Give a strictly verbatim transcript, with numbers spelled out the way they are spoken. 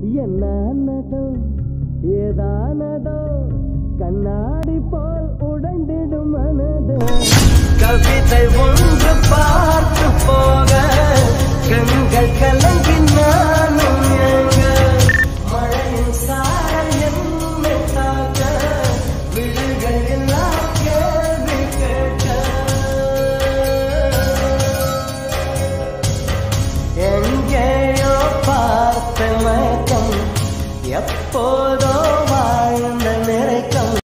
என்னானதோ ஏதானதோ கண்ணாடி போல் உடைந்திடும் மனது கவிதை ஒன்று பார்த்து போக கண்கள் கலங்கி நானும் எங்க மழையின் சாரல் என்னை தாக்க விழிகள் எல்லாம் கேள்வி கேட்க எங்கேயோ பார்த்த மயக்கம் எப்போதோ வாழும்